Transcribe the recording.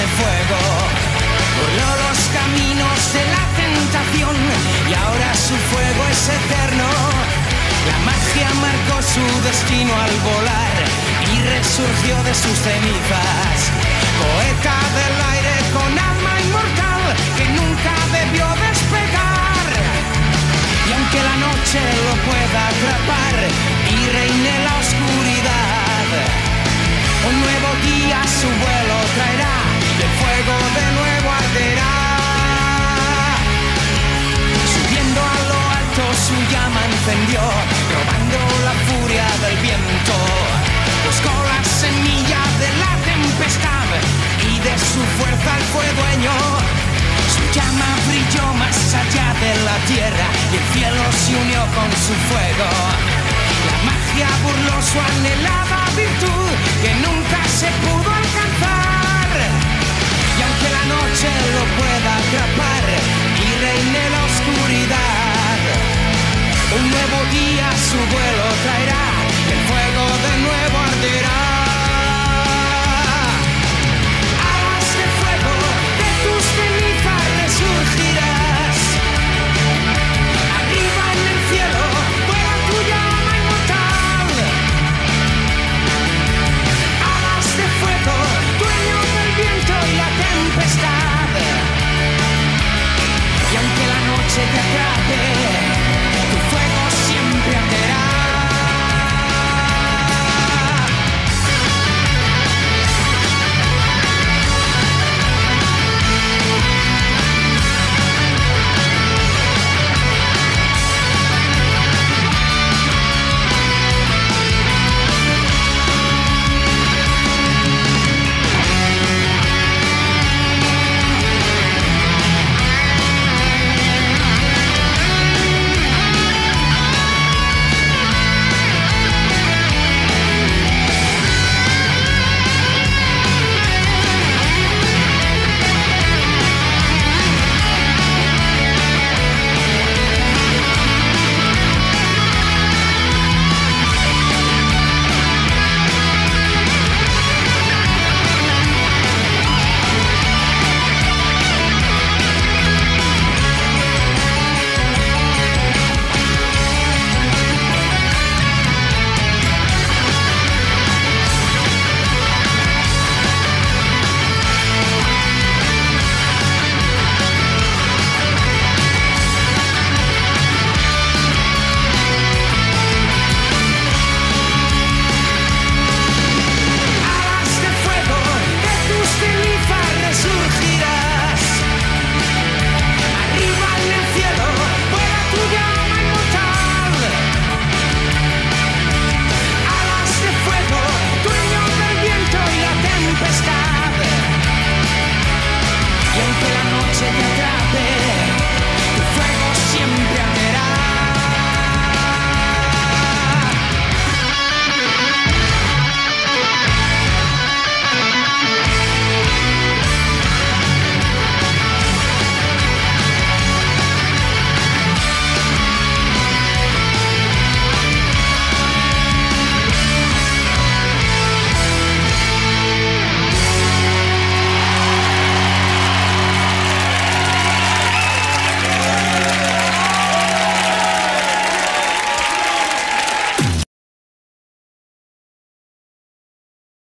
fuego. Corrió los caminos de la tentación y ahora su fuego es eterno. La magia marcó su destino al volar y resurgió de sus cenizas. Poeta del aire con alma inmortal que nunca debió despegar. Y aunque la noche lo pueda atrapar y reine la oscuridad, un nuevo día su vuelo traerá y el fuego de nuevo arderá. Subiendo a lo alto su llama encendió, robando la furia del viento. Buscó la semilla de la tempestad y de su fuerza él fue dueño. Su llama brilló más allá de la tierra y el cielo se unió con su fuego. La magia burló su anhelada virtud que nunca se pudo alcanzar. Y aunque la noche lo pueda atrapar